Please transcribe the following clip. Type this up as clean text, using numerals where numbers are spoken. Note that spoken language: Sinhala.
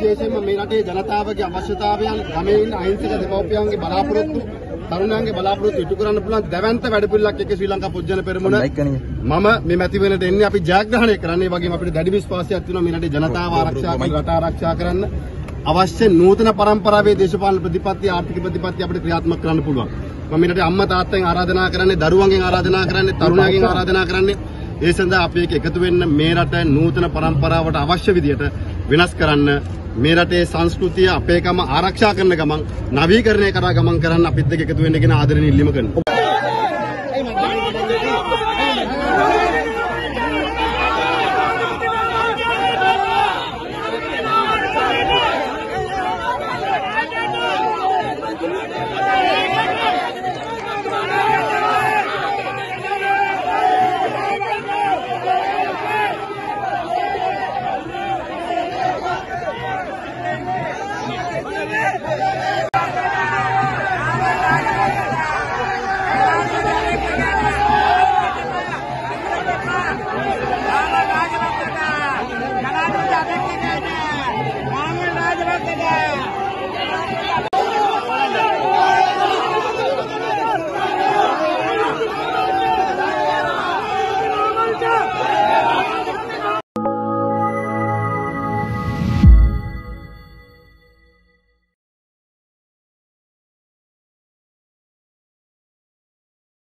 විශේෂයෙන්ම මේ රටේ ජනතාවගේ අවශ්‍යතාවයන් ගමේ ඉන්න අහිංසක දෙමව්පියන්ගේ බලාපොරොත්තු තරුණයන්ගේ බලාපොරොත්තු ඉටු කරන්න පුළුවන් දැවැන්ත වැඩපිළිවෙලක් එක්ක ශ්‍රී ලංකා පොජ්ජන පෙරමුණ මම මේ මැතිවරණයට එන්නේ අපි ජයග්‍රහණය කරන්නේ වගේම අපිට දැඩි විශ්වාසයක් තියෙනවා මේ රටේ ජනතාව ආරක්ෂා කරන්න රට ආරක්ෂා කරන්න අවශ්‍ය නූතන පරම්පරාවේ දේශපාලන ප්‍රතිපත්ති ආර්ථික ප්‍රතිපත්ති අපිට ක්‍රියාත්මක කරන්න පුළුවන්. මම මේ රටේ අම්මා තාත්තගෙන් ආරාධනා කරන්නේ දරුවන්ගෙන් ආරාධනා කරන්නේ තරුණයන්ගෙන් ආරාධනා කරන්නේ ඒ සඳහා අපි එකතු වෙන්න මේ රට නූතන පරම්පරාවට අවශ්‍ය විදියට වෙනස් කරන්න මේ රටේ සංස්කෘතිය අපේකම ආරක්ෂා කරන ගමන් නවීකරණය කරා ගමන් කරන්න අපිත් එක්ක එකතු වෙන්න කියන ආදරණීය ඉල්ලීම කරනවා.